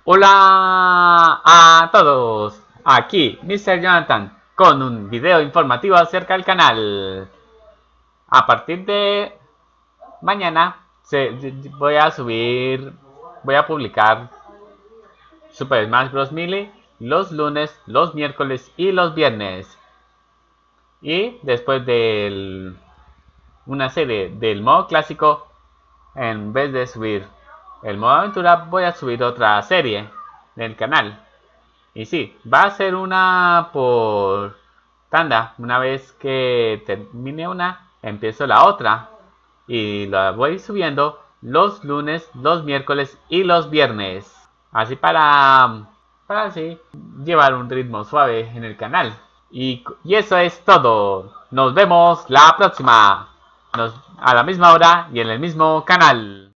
Hola a todos, aquí Mr. Jonathan con un video informativo acerca del canal. A partir de mañana voy a publicar Super Smash Bros. Melee los lunes, los miércoles y los viernes. Y después de una serie del modo clásico, en vez de subir el modo aventura, voy a subir otra serie del canal. Y sí, va a ser una por tanda. Una vez que termine una, empiezo la otra. Y la voy subiendo los lunes, los miércoles y los viernes. Así para así llevar un ritmo suave en el canal. Y eso es todo. Nos vemos la próxima. A la misma hora y en el mismo canal.